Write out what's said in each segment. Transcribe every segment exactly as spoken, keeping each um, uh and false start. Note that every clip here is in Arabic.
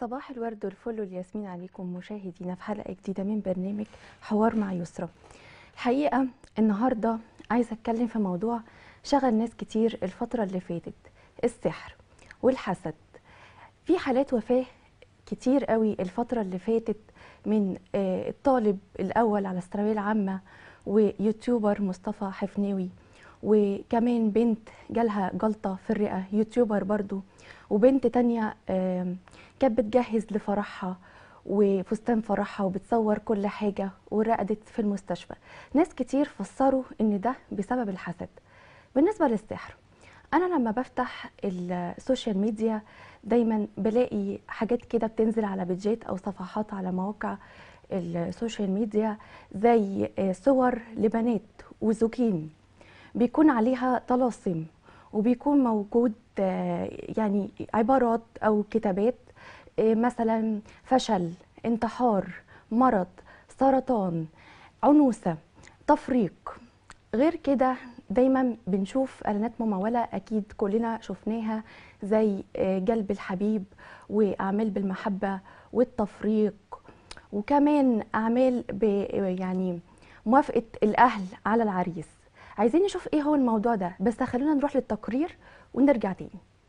صباح الورد والفل والياسمين عليكم مشاهدينا في حلقة جديدة من برنامج حوار مع يسرا. الحقيقة النهاردة عايزة اتكلم في موضوع شغل ناس كتير الفترة اللي فاتت، السحر والحسد. في حالات وفاة كتير قوي الفترة اللي فاتت من آه، الطالب الأول على الثانوية العامة ويوتيوبر مصطفى حفناوي، وكمان بنت جالها جلطة في الرئة يوتيوبر برضو، وبنت تانية آم، كانت بتجهز لفرحها وفستان فرحها وبتصور كل حاجة ورقدت في المستشفى. ناس كتير فسروا ان ده بسبب الحسد. بالنسبة للسحر، انا لما بفتح السوشيال ميديا دايما بلاقي حاجات كده بتنزل على بيجات او صفحات على مواقع السوشيال ميديا، زي آه، صور لبنات وزوجين بيكون عليها طلاسم، وبيكون موجود آه، يعني عبارات او كتابات، آه، مثلا فشل، انتحار، مرض، سرطان، عنوسة، تفريق. غير كده دايما بنشوف اعلانات ممولة اكيد كلنا شفناها، زي آه، جلب الحبيب واعمال بالمحبة والتفريق، وكمان اعمال ب يعني موافقة الاهل على العريس. عايزين نشوف ايه هو الموضوع ده، بس خلونا نروح للتقرير ونرجع تاني.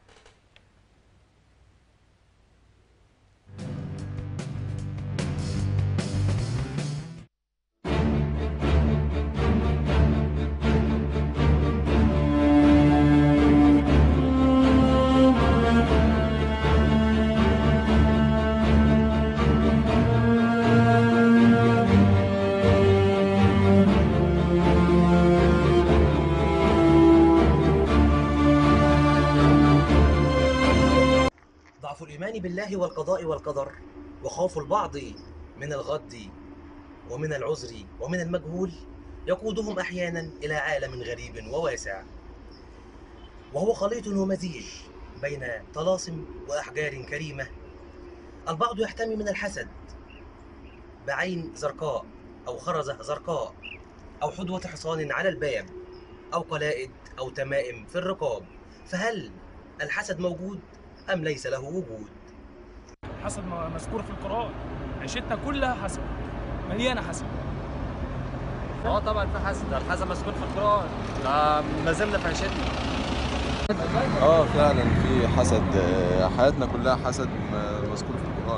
ضعف الإيمان بالله والقضاء والقدر وخوف البعض من الغد ومن العذر ومن المجهول يقودهم أحيانا إلى عالم غريب وواسع، وهو خليط ومزيج بين طلاسم وأحجار كريمة. البعض يحتمي من الحسد بعين زرقاء أو خرزة زرقاء أو حدوة حصان على الباب أو قلائد أو تمائم في الرقاب. فهل الحسد موجود أم ليس له وجود؟ حسد م- مذكور في القرآن. عيشتنا كلها حسد، مليانة حسد. اه طبعا في حسد، ده الحسد مسكون في القرآن، ده ما زلنا في عيشتنا. اه فعلا في حسد، آه، حياتنا كلها حسد م- مذكور في القرآن.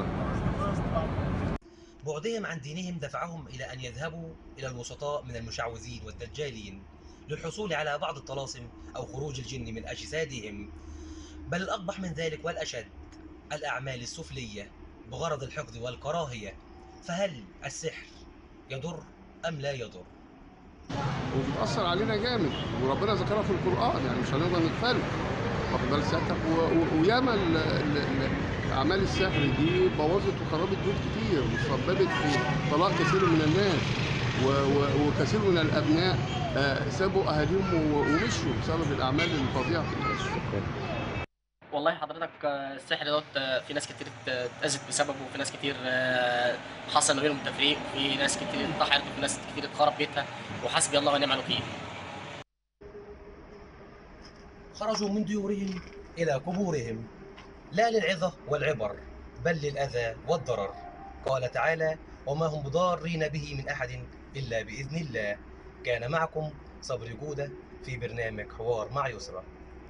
بعدهم عن دينهم دفعهم إلى أن يذهبوا إلى الوسطاء من المشعوذين والدجالين للحصول على بعض الطلاسم أو خروج الجن من أجسادهم. بل الأقبح من ذلك والأشد الأعمال السفلية بغرض الحقد والكراهية. فهل السحر يضر أم لا يضر؟ وبتأثر علينا جامد، وربنا ذكرها في القرآن، يعني مش هنقدر نغفله. واخد بال سيادتك؟ و- و- وياما ال- ال- ال- أعمال السحر دي بوظت وخربت بيوت كتير، وسببت في طلاق كثير من الناس، و- و- وكثير من الأبناء آه، سابوا أهاليهم و- ومشوا بسبب الأعمال الفظيعة دي. والله حضرتك آه، السحر دوت آه، في ناس كتير ات- اتأذت بسببه، وفي ناس كتير آه، حصل ما بينهم تفريق، وفي ناس كتير انتحرت، وفي ناس كتير اتخرب بيتها، وحسبي الله ونعم الوكيل. خرجوا من ديورهم إلى قبورهم لا للعظة والعبر بل للأذى والضرر. قال تعالى: وما هم بضارين به من أحد إلا بإذن الله. كان معكم صبري جودة في برنامج حوار مع يسرا.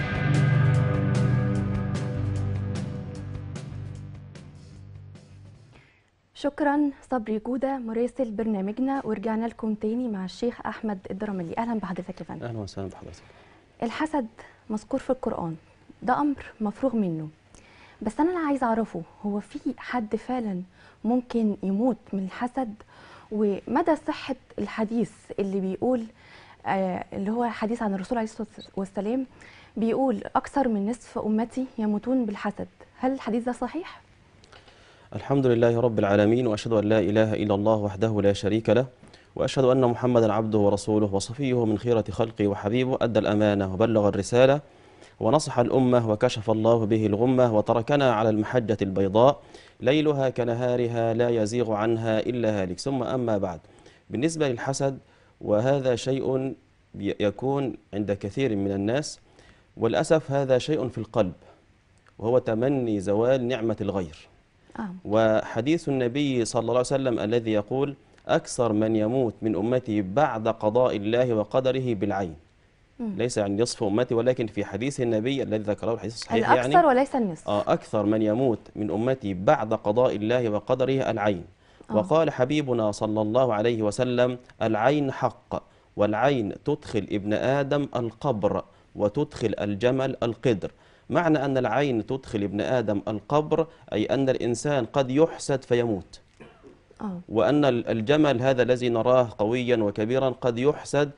شكرا صبري جودة مراسل برنامجنا، ورجعنا لكم تاني مع الشيخ أحمد الدرملي. أهلا بحضرتك يا فندم. اهلا وسهلا بحضرتك. الحسد مذكور في القرآن، ده أمر مفروغ منه، بس أنا اللي عايزة أعرفه هو في حد فعلا ممكن يموت من الحسد؟ ومدى صحة الحديث اللي بيقول آه اللي هو حديث عن الرسول عليه الصلاة والسلام، بيقول أكثر من نصف أمتي يموتون بالحسد. هل الحديث ده صحيح؟ الحمد لله رب العالمين، واشهد ان لا اله الا الله وحده لا شريك له، واشهد ان محمدا عبده ورسوله وصفيه من خيرة خلقه وحبيبه، ادى الامانه وبلغ الرساله ونصح الامه وكشف الله به الغمه، وتركنا على المحجه البيضاء ليلها كنهارها لا يزيغ عنها الا هالك. ثم اما بعد، بالنسبه للحسد، وهذا شيء يكون عند كثير من الناس، وللاسف هذا شيء في القلب، وهو تمني زوال نعمه الغير. آه. وحديث النبي صلى الله عليه وسلم الذي يقول أكثر من يموت من أمتي بعد قضاء الله وقدره بالعين. مم. ليس يعني نصف أمتي، ولكن في حديث النبي الذي ذكره الحديث الصحيح الأكثر يعني وليس النصف. آه أكثر من يموت من أمتي بعد قضاء الله وقدره العين. آه. وقال حبيبنا صلى الله عليه وسلم العين حق، والعين تدخل ابن آدم القبر وتدخل الجمل القدر. معنى أن العين تدخل ابن آدم القبر أي أن الإنسان قد يحسد فيموت. آه. وأن الجمل هذا الذي نراه قويا وكبيرا قد يحسد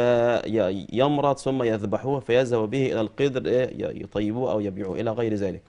فيمرض ثم يذبحوه فيذهب به إلى القدر يطيبوه أو يبيعوه إلى غير ذلك.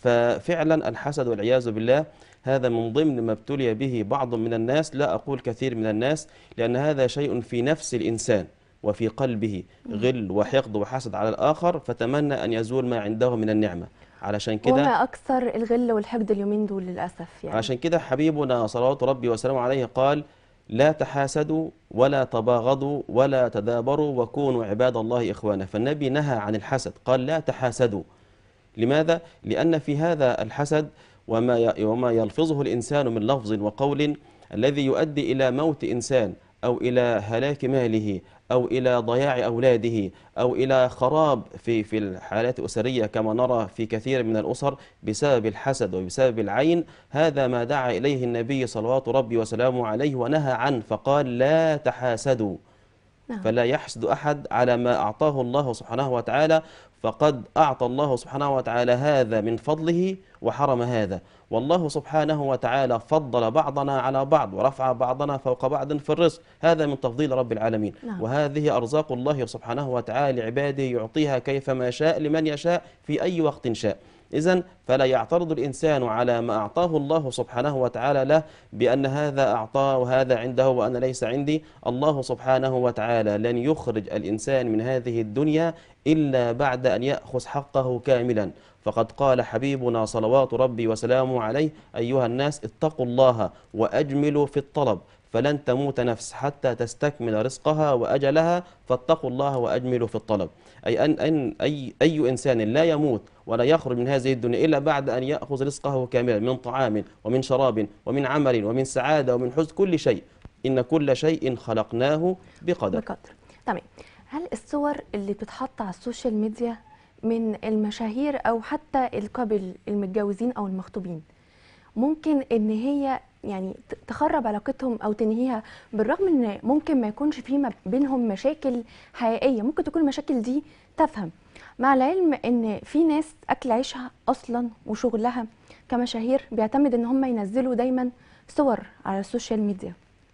ففعلا الحسد والعياذ بالله هذا من ضمن ما ابتلي به بعض من الناس، لا أقول كثير من الناس، لأن هذا شيء في نفس الإنسان وفي قلبه غل وحقد وحسد على الآخر، فتمنى أن يزول ما عنده من النعمة. علشان كده وما أكثر الغل والحقد اليومين دول للأسف يعني. علشان كده حبيبنا صلوات ربي وسلامه عليه قال لا تحاسدوا ولا تباغضوا ولا تدابروا وكونوا عباد الله إخوانا. فالنبي نهى عن الحسد، قال لا تحاسدوا. لماذا؟ لأن في هذا الحسد وما وما يلفظه الإنسان من لفظ وقول الذي يؤدي إلى موت إنسان أو إلى هلاك ماله أو إلى ضياع أولاده أو إلى خراب في في الحالات الأسرية كما نرى في كثير من الأسر بسبب الحسد وبسبب العين. هذا ما دعا إليه النبي صلوات ربي وسلامه عليه ونهى عنه، فقال لا تحاسدوا. نعم. فلا يحسد أحد على ما أعطاه الله سبحانه وتعالى، فقد أعطى الله سبحانه وتعالى هذا من فضله وحرم هذا. والله سبحانه وتعالى فضل بعضنا على بعض ورفع بعضنا فوق بعض في الرزق، هذا من تفضيل رب العالمين. نعم. وهذه أرزاق الله سبحانه وتعالى لعباده يعطيها كيفما شاء لمن يشاء في أي وقت شاء. إذن فلا يعترض الإنسان على ما أعطاه الله سبحانه وتعالى له بأن هذا أعطاه وهذا عنده وأنا ليس عندي. الله سبحانه وتعالى لن يخرج الإنسان من هذه الدنيا إلا بعد أن يأخذ حقه كاملا. فقد قال حبيبنا صلوات ربي وسلامه عليه أيها الناس اتقوا الله وأجملوا في الطلب فلن تموت نفس حتى تستكمل رزقها وأجلها فاتقوا الله وأجملوا في الطلب. أي أن, أن أي, أي إنسان لا يموت ولا يخرج من هذه الدنيا إلا بعد أن يأخذ رزقه كاملا من طعام ومن شراب ومن عمل ومن سعادة ومن حزن، كل شيء إن كل شيء خلقناه بقدر. بقدر. تمام. هل الصور اللي بتتحط على السوشيال ميديا من المشاهير أو حتى الكابل المتجوزين أو المخطوبين ممكن إن هي يعني تخرب علاقتهم أو تنهيها، بالرغم إن ممكن ما يكونش في ما بينهم مشاكل حقيقية، ممكن تكون المشاكل دي تافهة، مع العلم إن في ناس أكل عيشها أصلا وشغلها كمشاهير بيعتمد إن هم ينزلوا دايما صور على السوشيال ميديا؟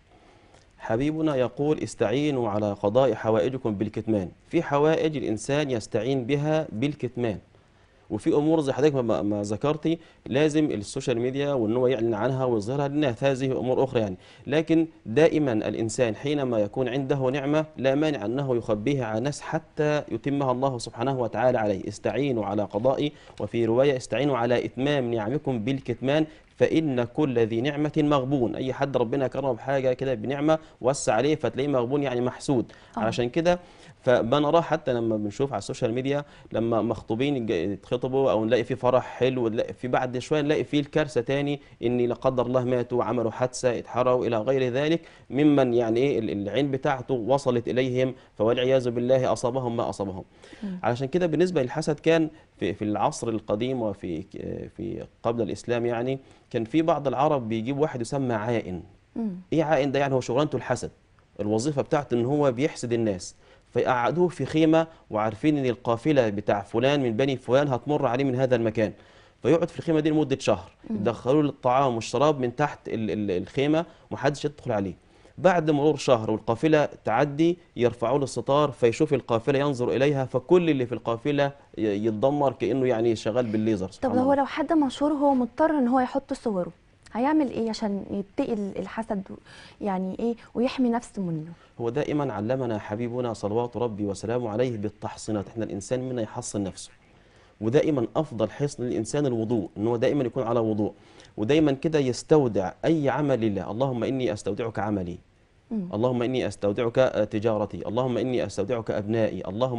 حبيبنا يقول استعينوا على قضاء حوائجكم بالكتمان. في حوائج الإنسان يستعين بها بالكتمان، وفي امور زي حضرتك ما, ما ذكرتي لازم السوشيال ميديا وان هو يعلن عنها ويظهرها للناس، هذه امور اخرى يعني. لكن دائما الانسان حينما يكون عنده نعمه لا مانع انه يخبيها على الناس حتى يتمها الله سبحانه وتعالى عليه. استعينوا على قضاء، وفي روايه استعينوا على اتمام نعمكم بالكتمان فإن كل ذي نعمة مغبون. أي حد ربنا كرمه بحاجة كده بنعمة وسع عليه فتلاقيه مغبون يعني محسود. أوه. علشان كده فبنراه حتى لما بنشوف على السوشيال ميديا لما مخطوبين يتخطبوا او نلاقي في فرح حلو، ونلاقي في بعد شويه نلاقي فيه الكارثه تاني ان لا قدر الله ماتوا عملوا حادثه اتحرقوا الى غير ذلك ممن يعني ايه العين بتاعته وصلت اليهم فوالعياذ بالله اصابهم ما اصابهم. علشان كده بالنسبه للحسد كان في في العصر القديم وفي في قبل الاسلام يعني كان في بعض العرب بيجيب واحد يسمى عائن. ايه عائن ده؟ يعني هو شغلانته الحسد، الوظيفه بتاعته ان هو بيحسد الناس، فيقعدوه في خيمة وعارفين ان القافلة بتاع فلان من بني فلان هتمر عليه من هذا المكان، فيقعد في الخيمة دي لمدة شهر، يدخلوا له الطعام والشراب من تحت الخيمة ومحدش يدخل عليه. بعد مرور شهر والقافلة تعدي يرفعوا له الستار فيشوف القافلة ينظر إليها فكل اللي في القافلة يتدمر كأنه يعني شغال بالليزر. طب هو لو حد مشهور هو مضطر ان هو يحط صوره هيعمل ايه عشان يتقي الحسد يعني ايه ويحمي نفسه منه؟ هو دائما علمنا حبيبنا صلوات ربي وسلامه عليه بالتحصينات. احنا الانسان منا يحصن نفسه، ودائما افضل حصن للانسان الوضوء، ان هو دائما يكون على وضوء، ودائما كده يستودع اي عمل لله. اللهم اني استودعك عملي، اللهم اني استودعك تجارتي، اللهم اني استودعك ابنائي، اللهم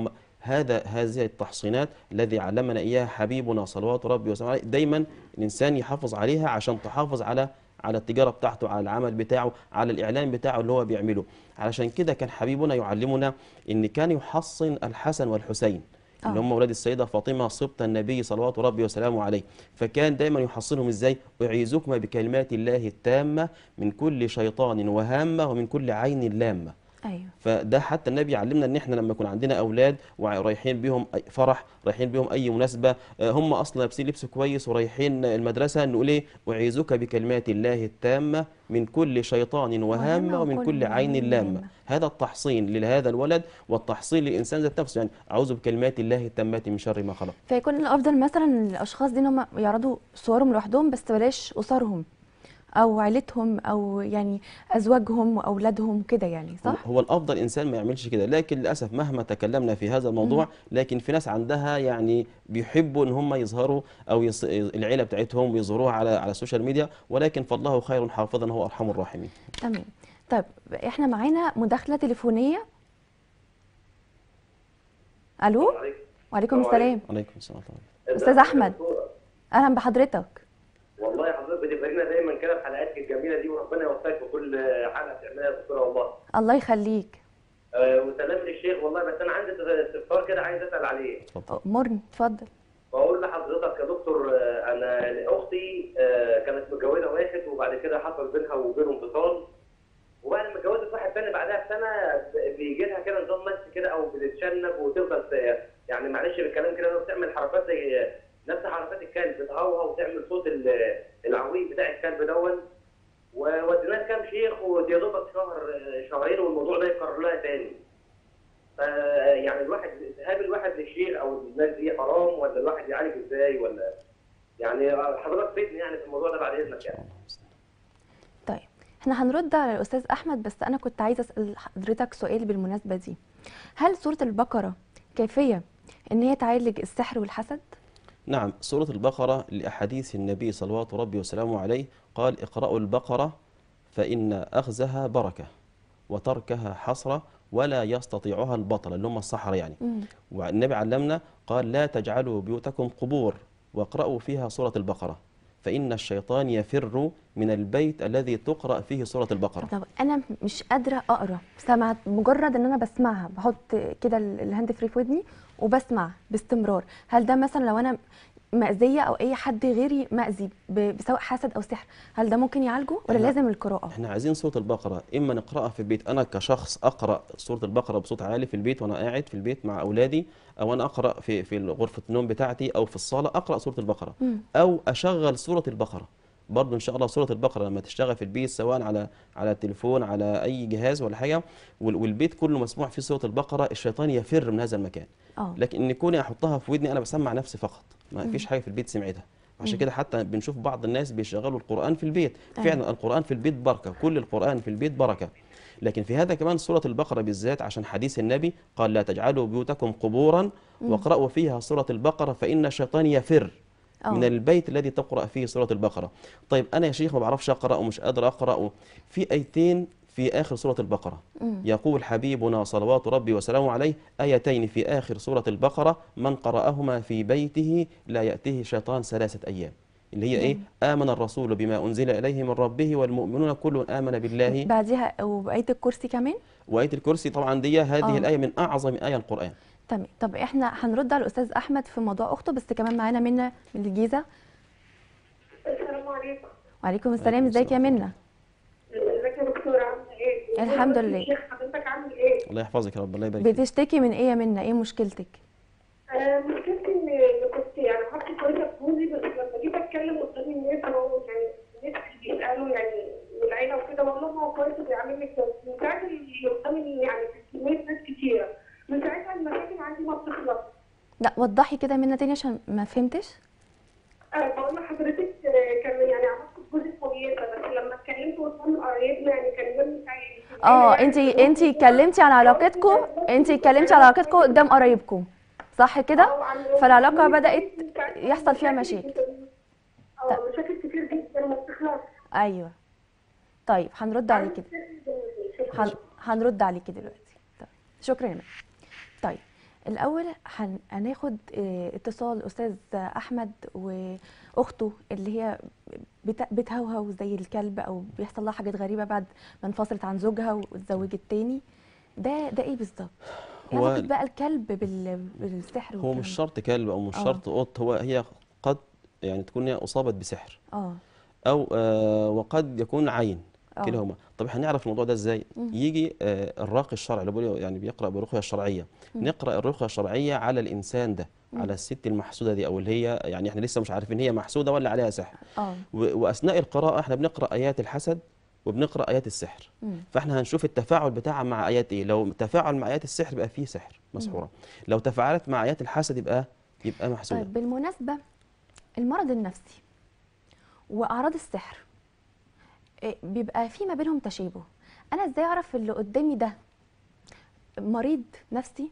هذا هذه التحصينات الذي علمنا إياها حبيبنا صلوات ربي وسلامه عليه، دايما الإنسان يحافظ عليها عشان تحافظ على على التجارة بتاعته، على العمل بتاعه، على الإعلان بتاعه اللي هو بيعمله. علشان كده كان حبيبنا يعلمنا إن كان يحصن الحسن والحسين اللي هم أولاد السيدة فاطمة سبط النبي صلوات ربي وسلامه عليه. فكان دايما يحصنهم إزاي؟ أعيذكما بكلمات الله التامة من كل شيطان وهامة ومن كل عين لامة. ايوه. فده حتى النبي علمنا ان احنا لما يكون عندنا اولاد ورايحين بيهم أي فرح، رايحين بيهم اي مناسبه، هم اصلا لابسين لبس كويس ورايحين المدرسه، نقول ايه؟ اعيذك بكلمات الله التامه من كل شيطان وهامه ومن كل عين لامه. هذا التحصين لهذا الولد والتحصين للانسان ذات نفسه، يعني اعوذ بكلمات الله التامات من شر ما خلق. فيكون الافضل مثلا الاشخاص دي ان هم يعرضوا صورهم لوحدهم بس بلاش اسرهم او عيلتهم او يعني ازواجهم واولادهم كده، يعني صح؟ هو الافضل انسان ما يعملش كده، لكن للاسف مهما تكلمنا في هذا الموضوع لكن في ناس عندها يعني بيحبوا ان هم يظهروا او يص... العيله بتاعتهم يظهروها على على السوشيال ميديا، ولكن فالله خير حافظا هو ارحم الراحمين. تمام. طيب احنا معانا مداخله تليفونيه. الو. وعليكم السلام. وعليكم السلام. استاذ احمد، اهلا بحضرتك. والله حضرتك بتباركنا دايما كده في حلقاتك الجميله دي، وربنا يوفقك في كل حلقه بتعملها يا دكتوره والله. الله يخليك. أه وسلام للشيخ والله، بس انا عندي استفسار كده عايز اسال عليه. امرني اتفضل. بقول لحضرتك يا دكتور، انا اختي أه كانت متجوزه واحد وبعد كده حصل بينها وبينه انفصال، وبعد ما اتجوزت واحد ثاني بعدها بسنه بيجي لها كده نظام مس كده او بتتشنج وتفضل يعني معلش بالكلام كده بتعمل حركات زي نفس حركات الكلب، بتهوهو وتعمل صوت العويل بتاع الكلب دون، ووديناها كام شيخ ويا دوبك شهر شهرين والموضوع ده يكرر لها تاني. يعني الواحد ذهاب الواحد للشيخ او الناس دي حرام ولا الواحد يعالج ازاي، ولا يعني حضرتك فيدني يعني في الموضوع ده بعد اذنك يعني. طيب احنا هنرد على الاستاذ احمد، بس انا كنت عايزه اسال حضرتك سؤال بالمناسبه دي. هل سوره البقره كافيه ان هي تعالج السحر والحسد؟ نعم، سورة البقرة لأحاديث النبي صلوات ربي وسلامه عليه قال اقرأوا البقرة فإن أخذها بركة وتركها حسرة ولا يستطيعها البطل، اللي هم السحرة يعني. مم. والنبي علمنا قال لا تجعلوا بيوتكم قبور واقرأوا فيها سورة البقرة فإن الشيطان يفر من البيت الذي تقرأ فيه سورة البقرة. طب أنا مش قادرة أقرأ، سمعت مجرد إن أنا بسمعها، بحط كده الهاند فري في ودني وبسمع باستمرار. هل ده مثلا لو أنا مأذية أو أي حد غيري مأذي بسواء حسد أو سحر، هل ده ممكن يعالجه ولا لازم القراءة؟ احنا عايزين سورة البقرة إما نقرأها في البيت، أنا كشخص أقرأ سورة البقرة بصوت عالي في البيت وأنا قاعد في البيت مع أولادي، أو أنا أقرأ في في غرفة النوم بتاعتي أو في الصالة أقرأ سورة البقرة، م. أو أشغل سورة البقرة. برضه إن شاء الله سورة البقرة لما تشتغل في البيت سواء على على التليفون على أي جهاز ولا حاجة والبيت كله مسموع فيه سورة البقرة، الشيطان يفر من هذا المكان. أوه. لكن إن كوني أحطها في ودني أنا بسمع نفسي فقط، ما فيش حاجة في البيت سمعتها. عشان كده حتى بنشوف بعض الناس بيشغلوا القرآن في البيت. أيوة. فعلا القرآن في البيت بركة، كل القرآن في البيت بركة. لكن في هذا كمان سورة البقرة بالذات عشان حديث النبي قال لا تجعلوا بيوتكم قبورا واقرأوا فيها سورة البقرة فإن الشيطان يفر أوه. من البيت الذي تقرأ فيه سورة البقرة. طيب أنا يا شيخ ما بعرفش أقرأ ومش قادر أقرأ، في آيتين في آخر سورة البقرة. مم. يقول حبيبنا صلوات ربي وسلامه عليه آيتين في آخر سورة البقرة من قرأهما في بيته لا يأتيه شيطان ثلاثة أيام، اللي هي إيه؟ آمن الرسول بما أنزل إليه من ربه والمؤمنون كل آمن بالله. بعدها وآية الكرسي كمان؟ وآية الكرسي طبعا دي هذه أوه. الآية من أعظم آية القرآن. تمام. طب إحنا هنرد على الأستاذ أحمد في موضوع أخته، بس كمان معانا منى من الجيزة. السلام عليكم. وعليكم السلام، ازيك يا منى؟ ازيك يا دكتوره، عامله ايه؟ الحمد لله. الشيخ حضرتك عامل ايه؟ الله يحفظك يا رب، الله يبارك فيك. بتشتكي من ايه يا منى؟ ايه مشكلتك؟ آه مشكلتي ان كنت يعني حاطه كويسه في جوزي، بس لما جيت اتكلم قدام الناس هو يعني الناس بيسالوا يعني والعيله وكده بقول لهم هو كويس وبيعاملني كويس، من ساعه اللي قدامي يعني في كميه ناس كتيره، من ساعتها المشاكل عندي ما بتخلص. لا وضحي كده منى تاني عشان ما فهمتش. أه بقول لحضرتك كان يعني علاقتي بجوزي كويسه، بس لما اتكلمت قدام قرايبنا يعني كان يوم سعيد. اه انت انت اتكلمتي عن علاقتكم، انت اتكلمتي عن علاقتكم قدام قرايبكم صح كده؟ فالعلاقه بدات يحصل فيها مشاكل. اه مشاكل كتير جدا ما بتخلصش. ايوه. طيب هنرد عليكي كده. هنرد عليكي دلوقتي. طيب شكرا يا منى. طيب الاول هن- هناخد آه، اتصال استاذ احمد واخته اللي هي بت- بتهوهو زي الكلب او بيحصل لها حاجات غريبه بعد ما انفصلت عن زوجها واتزوجت تاني. ده ده ايه بالظبط؟ ايه هو علاقه بقى الكلب بال... بالسحر هو والكلام مش ده؟ شرط كلب او مش اه شرط قط، هو هي قد يعني تكون هي اصابت بسحر اه او آه وقد يكون عين، اه كلاهما. طب احنا هنعرف الموضوع ده ازاي؟ مم. يجي آه الراقي الشرعي اللي بيقول يعني بيقرا بالرقيه الشرعيه، مم. نقرا الرقيه الشرعيه على الانسان ده، مم. على الست المحسوده دي، او اللي هي يعني احنا لسه مش عارفين هي محسوده ولا عليها سحر. اه و- واثناء القراءه احنا بنقرا ايات الحسد وبنقرا ايات السحر. مم. فاحنا هنشوف التفاعل بتاعها مع ايات ايه. لو تفاعل مع ايات السحر يبقى فيه سحر مسحوره، لو تفاعلت مع ايات الحسد يبقى يبقى محسوده. طيب بالمناسبه، المرض النفسي واعراض السحر إيه، بيبقى في ما بينهم تشابه. انا ازاي اعرف اللي قدامي ده مريض نفسي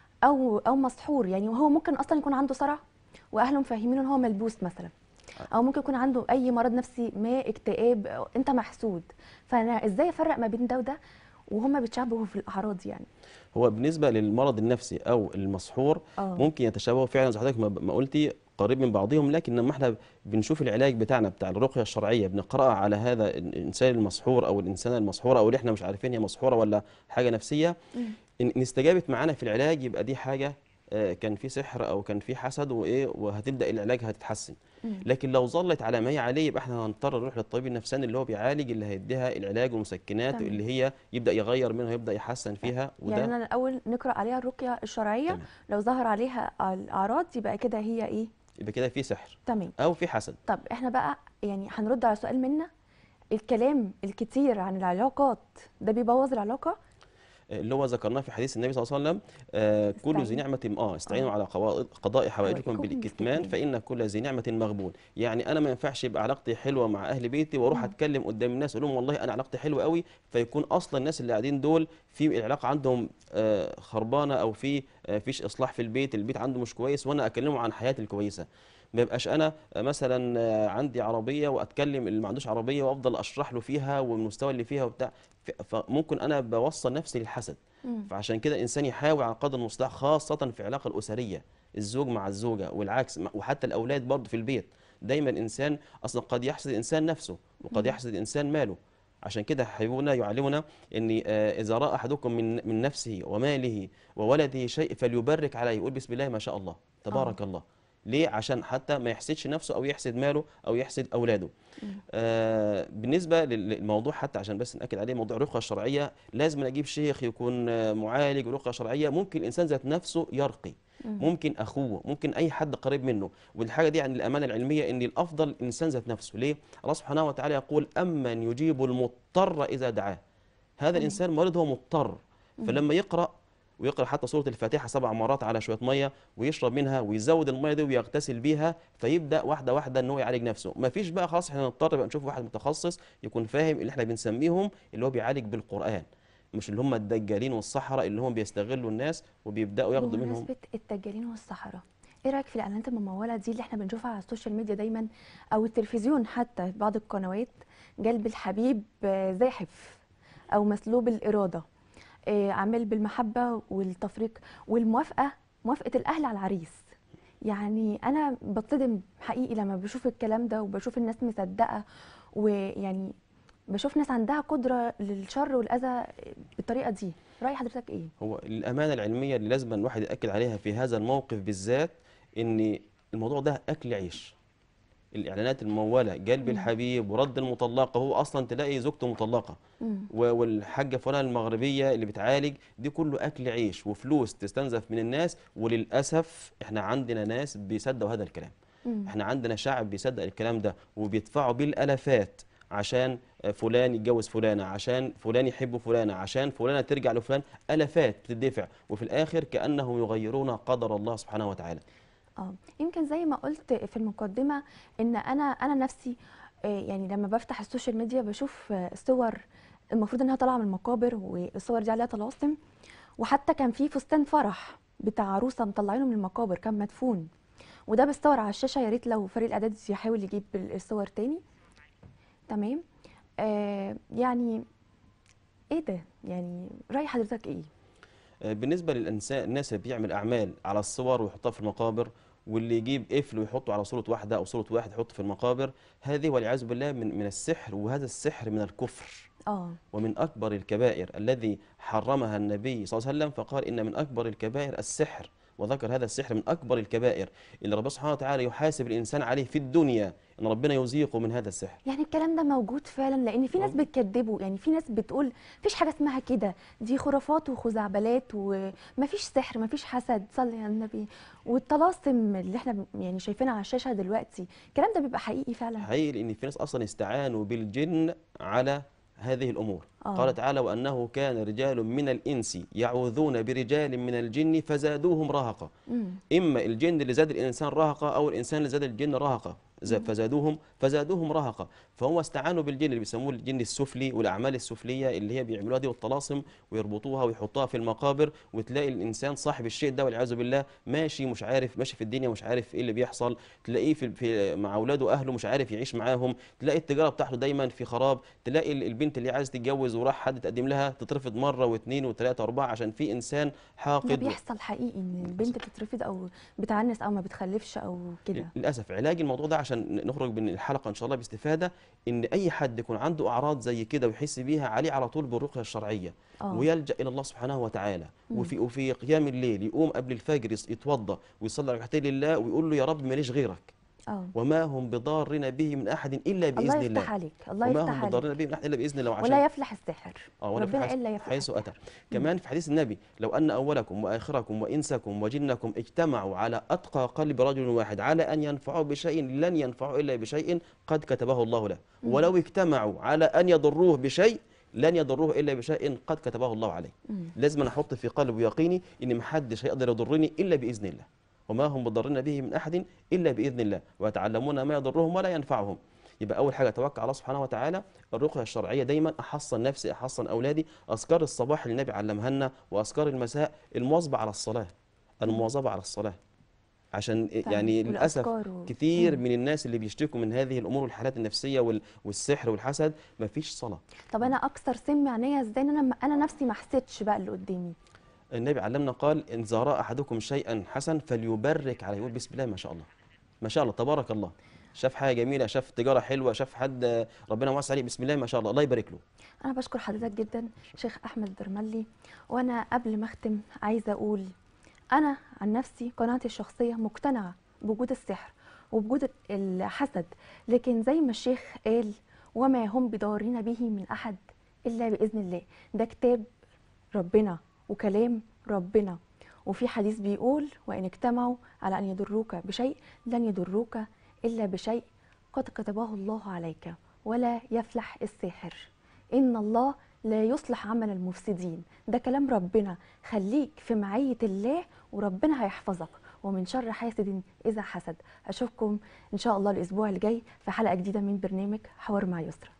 او او مسحور؟ يعني وهو ممكن اصلا يكون عنده صرع واهله مفهمينه ان هو ملبوس مثلا، او ممكن يكون عنده اي مرض نفسي ما، اكتئاب، أو انت محسود. فانا ازاي افرق ما بين ده وده وهما بيتشابهوا في الاعراض يعني؟ هو بالنسبه للمرض النفسي او المسحور اه ممكن يتشابهوا فعلا زي حضرتك ما ما قلتي، قريب من بعضهم، لكن لما احنا بنشوف العلاج بتاعنا بتاع الرقيه الشرعيه بنقراها على هذا الانسان المسحور او الانسانه المسحوره، او اللي احنا مش عارفين هي مسحوره ولا حاجه نفسيه، مم. ان إن استجابت معانا في العلاج يبقى دي حاجه آه، كان في سحر او كان في حسد وايه، وهتبدا العلاج هتتحسن. مم. لكن لو ظلت على ما هي عليه يبقى احنا هنضطر نروح للطبيب النفساني اللي هو بيعالج، اللي هيديها العلاج والمسكنات تمام. اللي هي يبدا يغير منها ويبدا يحسن فيها. يعني وده انا الاول نقرا عليها الرقيه الشرعيه، تمام. لو ظهر عليها الاعراض يبقى كده هي ايه؟ يبقى كده في سحر تمام. او في حسد. طب احنا بقى يعني هنرد على سؤال منا، الكلام الكتير عن العلاقات ده بيبوظ العلاقه؟ اللي هو ذكرناه في حديث النبي صلى الله عليه وسلم، آه كل ذي استعين. نعمة اه استعينوا آه. على قضاء قضاء حوائجكم حوائجكم بالكتمان بالكتمان. فإن كل ذي نعمة مغبون. يعني أنا ما ينفعش يبقى علاقتي حلوة مع أهل بيتي وأروح مم. أتكلم قدام الناس أقول لهم والله أنا علاقتي حلوة قوي، فيكون أصلا الناس اللي قاعدين دول في العلاقة عندهم آه خربانة، أو في آه فيش إصلاح في البيت، البيت عنده مش كويس، وأنا أكلمهم عن حياتي الكويسة. ما يبقاش انا مثلا آه، عندي عربيه واتكلم اللي ما عندوش عربيه وافضل اشرح له فيها والمستوى اللي فيها وبتاع، ف- فممكن انا بوصل نفسي للحسد. مم. فعشان كده الانسان يحاول على قدر المستطاع، خاصه في العلاقه الاسريه، الزوج مع الزوجه والعكس، وحتى الاولاد برضه في البيت. دايما الانسان اصلا قد يحسد الانسان نفسه وقد مم. يحسد الانسان ماله. عشان كده حبيبنا يعلمنا ان آه، اذا راى احدكم من من نفسه وماله وولده شيء فليبرك عليه، يقول بسم الله ما شاء الله تبارك آه. الله. ليه؟ عشان حتى ما يحسدش نفسه او يحسد ماله او يحسد اولاده. مم. آه بالنسبه لل- للموضوع، حتى عشان بس ناكد عليه، موضوع الرقيه الشرعيه لازم اجيب شيخ يكون آه، معالج رقيه شرعيه. ممكن الانسان ذات نفسه يرقي، مم. ممكن اخوه، ممكن اي حد قريب منه. والحاجه دي عن الامانه العلميه ان الافضل الانسان ذات نفسه. ليه؟ الله سبحانه وتعالى يقول امن يجيب المضطر اذا دعاه. هذا تمام. الانسان مريض هو مضطر، مم. فلما يقرا ويقرا حتى سوره الفاتحه سبع مرات على شويه ميه ويشرب منها ويزود الميه دي ويغتسل بيها، فيبدا واحده واحده ان هو يعالج نفسه. ما فيش بقى خلاص احنا نضطر بقى نشوف واحد متخصص يكون فاهم اللي احنا بنسميهم اللي هو بيعالج بالقران، مش اللي هم الدجالين والسحره اللي هم بيستغلوا الناس وبيبداوا ياخدوا منهم. بمناسبة الدجالين والسحرة، ايه رأيك في الإعلانات الممولة دي اللي احنا بنشوفها على السوشيال ميديا دايما أو التلفزيون حتى في بعض القنوات؟ جلب الحبيب آه، زاحف أو مسلوب الإرادة، آه، عامل بالمحبة والتفريق والموافقة، موافقة الأهل على العريس. يعني أنا بتصدم حقيقي لما بشوف الكلام ده وبشوف الناس مصدقة، ويعني بشوف ناس عندها قدرة للشر والأذى بالطريقة دي. رأي حضرتك ايه؟ هو الامانه العلميه اللي لازم الواحد ياكد عليها في هذا الموقف بالذات ان الموضوع ده اكل عيش. الاعلانات المموله جلب مم. الحبيب ورد المطلقه، هو اصلا تلاقي زوجته مطلقه مم. و- والحاجه فلان المغربيه اللي بتعالج، دي كله اكل عيش وفلوس تستنزف من الناس. وللاسف احنا عندنا ناس بيصدقوا هذا الكلام. مم. احنا عندنا شعب بيصدق الكلام ده وبيدفعوا بالالافات عشان فلان يتجوز فلانه، عشان فلان يحب فلانه، عشان فلانه ترجع لفلان. الافات بتدفع، وفي الاخر كانهم يغيرون قدر الله سبحانه وتعالى. اه يمكن زي ما قلت في المقدمه ان انا انا نفسي آه، يعني لما بفتح السوشيال ميديا بشوف آه، صور المفروض انها طالعه من المقابر، والصور دي عليها طلاسم، وحتى كان في فستان فرح بتاع عروسه مطلعينه من المقابر كان مدفون، وده بيصور على الشاشه. يا ريت لو فريق الاعداد يحاول يجيب الصور تاني. تمام. آه يعني ايه ده؟ يعني راي حضرتك ايه؟ آه، بالنسبه للانسان الناس اللي بيعمل اعمال على الصور ويحطها في المقابر، واللي يجيب قفل ويحطه على صوره واحده او صوره واحد يحطه في المقابر، هذه والعياذ بالله من من السحر، وهذا السحر من الكفر اه ومن أكبر الكبائر الذي حرمها النبي صلى الله عليه وسلم، فقال إن من أكبر الكبائر السحر، وذكر هذا السحر من أكبر الكبائر اللي ربنا سبحانه وتعالى يحاسب الإنسان عليه في الدنيا، إن ربنا يزيقه من هذا السحر. يعني الكلام ده موجود فعلا؟ لان في ناس موجود. بتكذبه، يعني في ناس بتقول مفيش حاجه اسمها كده، دي خرافات وخزعبلات ومفيش سحر مفيش حسد، صلي على النبي. والطلاسم اللي احنا ب- يعني شايفينها على الشاشه دلوقتي، الكلام ده بيبقى حقيقي فعلا؟ حقيقي، لأن في ناس أصلا استعانوا بالجن على هذه الأمور. آه. قال تعالى: وأنه كان رجال من الإنس يعوذون برجال من الجن فزادوهم رهقا. مم. إما الجن اللي زاد الإنسان رهقا، أو الإنسان اللي زاد الجن رهقا، ز- فزادوهم فزادوهم رهقا. فهم استعانوا بالجن اللي بيسموه الجن السفلي، والأعمال السفلية اللي هي بيعملوها دي، والطلاسم، ويربطوها ويحطوها في المقابر، وتلاقي الإنسان صاحب الشيء ده والعياذ بالله ماشي مش عارف، ماشي في الدنيا مش عارف إيه اللي بيحصل، تلاقيه في, في مع أولاده وأهله مش عارف يعيش معاهم، تلاقي التجارة بتاعته دايما في خراب، تلاقي ال- البنت اللي عايزة تتجوز وراح حد تقدم لها تترفض مرة واثنين وثلاثة وأربعة عشان في إنسان حاقد. ده بيحصل حقيقي ان البنت بتترفض او بتعنس او ما بتخلفش او كده؟ للاسف علاج الموضوع ده عشان نخرج من الحلقه ان شاء الله باستفاده، ان اي حد يكون عنده اعراض زي كده ويحس بيها، عليه على طول بالرقيه الشرعيه، آه. ويلجا الى الله سبحانه وتعالى، مم. وفي وفي قيام الليل يقوم قبل الفجر يص- يتوضا ويصلي ركعتين لله ويقول له: يا رب ماليش غيرك، اه وما هم بضارين به من احد الا باذن الله الله. يفتح عليك، الله وما يفتح هم عليك. بضارين به من احد الا باذن الله. وعشان ولا يفلح السحر، اه ولا ربنا حيث, الا يفلح حيث السحر. اتى. كمان في حديث النبي: لو ان اولكم واخركم وانسكم وجنكم اجتمعوا على اتقى قلب رجل واحد على ان ينفعوا بشيء لن ينفعوا الا بشيء قد كتبه الله له، مم. ولو اجتمعوا على ان يضروه بشيء لن يضروه الا بشيء قد كتبه الله عليه. مم. لازم أنا احط في قلبي يقيني ان محدش هيقدر يضرني الا باذن الله، وما هم بضارين به من احد الا باذن الله، ويتعلمون ما يضرهم ولا ينفعهم. يبقى اول حاجه توكل على الله سبحانه وتعالى، الرقيه الشرعيه دايما، احصن نفسي احصن اولادي، اذكار الصباح اللي النبي علمها لنا، واذكار المساء، المواظبه على الصلاه، المواظبه على الصلاه، عشان فعلا. يعني للاسف والأذكار و- كثير مم. من الناس اللي بيشتكوا من هذه الامور والحالات النفسيه وال- والسحر والحسد مفيش صلاه. طب انا اكثر سم عينيا ازاي ان انا انا نفسي ما حسيتش بقى اللي قدامي؟ النبي علمنا قال: ان زار احدكم شيئا حسن فليبرك عليه، يقول بسم الله ما شاء الله، ما شاء الله تبارك الله، شاف حاجه جميله، شاف تجاره حلوه، شاف حد ربنا واسع عليه، بسم الله ما شاء الله، الله يبارك له. انا بشكر حضرتك جدا شيخ احمد درملي. وانا قبل ما اختم عايزه اقول، انا عن نفسي قناعتي الشخصيه مقتنعه بوجود السحر وبوجود الحسد، لكن زي ما الشيخ قال: وما هم بضارين به من احد الا باذن الله. ده كتاب ربنا وكلام ربنا، وفي حديث بيقول: وان اجتمعوا على ان يضروك بشيء لن يضروك الا بشيء قد كتبه الله عليك، ولا يفلح الساحر، ان الله لا يصلح عمل المفسدين. ده كلام ربنا، خليك في معية الله وربنا هيحفظك، ومن شر حاسد اذا حسد. اشوفكم ان شاء الله الاسبوع الجاي في حلقة جديدة من برنامج حوار مع يسرا.